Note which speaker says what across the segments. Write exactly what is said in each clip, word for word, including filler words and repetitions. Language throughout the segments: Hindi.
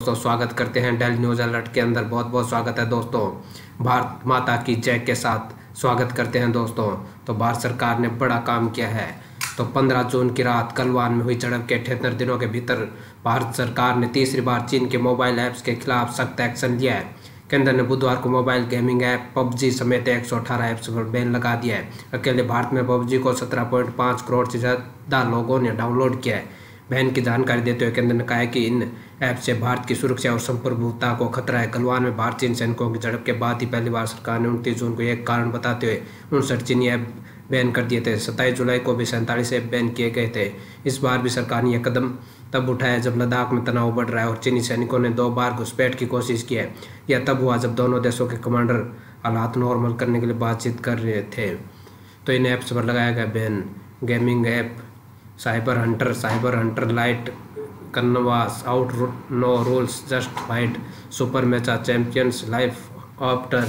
Speaker 1: दोस्तों स्वागत करते हैं डेली न्यूज़ अलर्ट के अंदर। बहुत बहुत स्वागत है दोस्तों। भारत माता की जय के साथ स्वागत करते हैं दोस्तों। तो भारत सरकार ने बड़ा काम किया है। तो पंद्रह जून की रात गलवान में हुई झड़प के अठहत्तर दिनों के भीतर भारत सरकार ने तीसरी बार चीन के मोबाइल ऐप्स के खिलाफ सख्त एक्शन लिया है। केंद्र ने बुधवार को मोबाइल गेमिंग ऐप पबजी समेत एक सौ अठारह ऐप्स पर बैन लगा दिया है। अकेले भारत में पबजी को सत्रह पॉइंट पाँच करोड़ से ज़्यादा लोगों ने डाउनलोड किया है। बैन की जानकारी देते हुए केंद्र ने कहा है कि इन ऐप से भारत की सुरक्षा और संप्रभुता को खतरा है। गलवान में भारत चीन सैनिकों की झड़प के बाद ही पहली बार सरकार ने उनतीस जून को एक कारण बताते हुए उनसठ चीनी ऐप बैन कर दिए थे। सत्ताईस जुलाई को भी सैंतालीस ऐप बैन किए गए थे। इस बार भी सरकार ने यह कदम तब उठाया जब लद्दाख में तनाव बढ़ रहा है और चीनी सैनिकों ने दो बार घुसपैठ की कोशिश की है। यह तब हुआ जब दोनों देशों के कमांडर हालात नॉर्मल करने के लिए बातचीत कर रहे थे। तो इन ऐप्स पर लगाया गया ban gaming app cyber hunter, cyber hunter lite, knives, out no rules, just fight, super mecha, champions, life after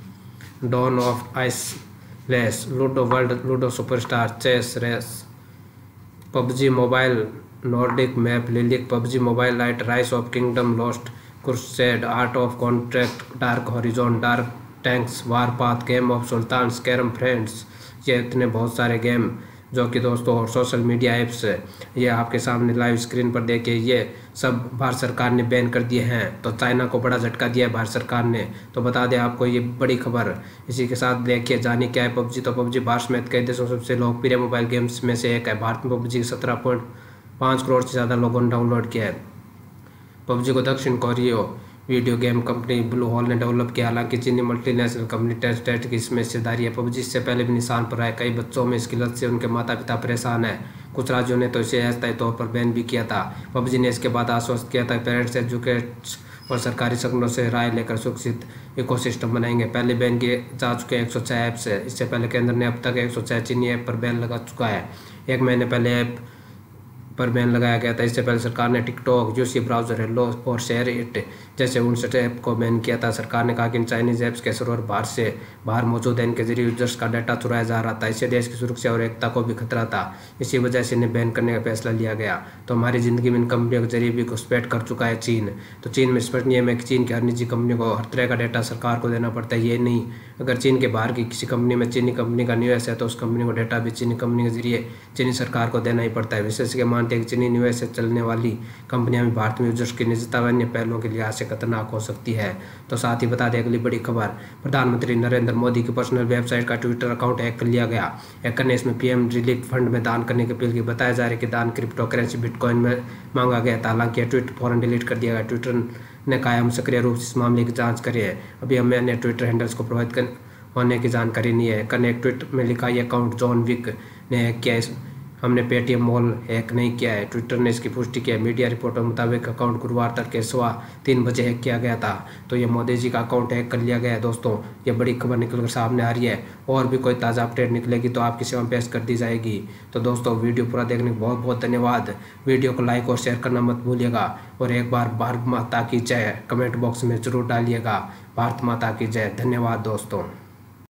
Speaker 1: dawn of आइस race, ludo world, ludo superstar, chess rush, PUBG mobile, nordic map, लिलिक, PUBG mobile lite, rise of kingdom, lost crusade, art of contract, dark horizon, dark tanks, war path, game of sultan, स्कैरम फ्रेंड्स। ये इतने बहुत सारे गेम जो कि दोस्तों और सोशल मीडिया ऐप्स ये आपके सामने लाइव स्क्रीन पर देखिए, ये सब भारत सरकार ने बैन कर दिए हैं। तो चाइना को बड़ा झटका दिया है भारत सरकार ने। तो बता दें आपको ये बड़ी खबर। इसी के साथ देखिए जानिए क्या है पबजी। तो पबजी भारत समेत कई देशों सबसे लोकप्रिय मोबाइल गेम्स में से एक है। भारत में पबजी सत्रह पॉइंट पाँच करोड़ से ज़्यादा लोगों ने डाउनलोड किया है। पबजी को दक्षिण Korea video game company blue hole ने डेवलप किया। हालांकि चीनी मल्टीनेशनल कंपनी टेस्टेड की इसमें हिस्सेदारी है। पबजी इससे पहले भी निशान पर आए। कई बच्चों में इसकी लत से उनके माता पिता परेशान है। कुछ राज्यों ने तो इसे अस्थायी तौर पर बैन भी किया था। पबजी ने इसके बाद आश्वस्त किया था पेरेंट्स एजुकेट्स और सरकारी संगठनों से राय लेकर सुरक्षित इकोसिस्टम बनाएंगे। पहले बैन किए जा चुके एक सौ छः ऐप्स है। इससे पहले केंद्र ने अब तक एक सौ छः चीनी ऐप पर बैन लगा चुका है। एक महीने पहले ऐप पर बैन लगाया गया था। इससे पहले सरकार ने टिकटॉक, यूसी ब्राउजर, हेलो और शेयर इट जैसे उनसठ ऐप को बैन किया था। सरकार ने कहा कि इन चाइनीज ऐप्स के सर्वर बाहर से बाहर मौजूद है। इनके जरिए यूजर्स का डाटा चुराया जा रहा था। इससे देश की सुरक्षा और एकता को भी खतरा था। इसी वजह से इन्हें बैन करने का फैसला लिया गया। तो हमारी ज़िंदगी में इन कंपनियों के जरिए भी घुसपैठ कर चुका है चीन। तो चीन में स्पष्ट नियम है कि चीन की हर निजी कंपनियों को हर तरह का डाटा सरकार को देना पड़ता है। ये नहीं अगर चीन के बाहर की किसी कंपनी में चीनी कंपनी का निवेश है तो उस कंपनी को डाटा भी चीनी कंपनी के जरिए चीनी सरकार को देना ही पड़ता है। विशेषज्ञ मानते हैं कि चीनी निवेश से चलने वाली कंपनियां भी भारत में यूजर्स की निजता व अन्य पहलुओं के लिहाज से खतरनाक हो सकती है। तो साथ ही बता दें अगली बड़ी खबर, प्रधानमंत्री नरेंद्र मोदी की पर्सनल वेबसाइट का ट्विटर अकाउंट हैक कर लिया गया। हैकर ने इसमें पीएम रिलीफ फंड में दान करने की अपील की। बताया जा रहा है कि दान क्रिप्टो करेंसी बिटकॉइन में मांगा गया था। हालांकि यह ट्वीट फौरन डिलीट कर दिया गया। ट्विटर ने कहा हम सक्रिय रूप से इस मामले की जाँच करें। अभी हमें अन्य ट्विटर हैंडल्स को प्रभावित कर होने की जानकारी नहीं है। हैकर ने एक ट्वीट में लिखा ये अकाउंट जॉन विक ने हैक किया, हमने पेटीएम मॉल हैक नहीं किया है। ट्विटर ने इसकी पुष्टि की है। मीडिया रिपोर्टों के मुताबिक अकाउंट गुरुवार तड़के सवा तीन बजे हैक किया गया था। तो ये मोदी जी का अकाउंट हैक कर लिया गया है। दोस्तों ये बड़ी खबर निकलकर सामने आ रही है। और भी कोई ताज़ा अपडेट निकलेगी तो आपकी सेवा में पेश कर दी जाएगी। तो दोस्तों वीडियो पूरा देखने को बहुत बहुत धन्यवाद। वीडियो को लाइक और शेयर करना मत भूलिएगा। और एक बार भारत माता की जय कमेंट बॉक्स में जरूर डालिएगा। भारत माता की जय। धन्यवाद दोस्तों।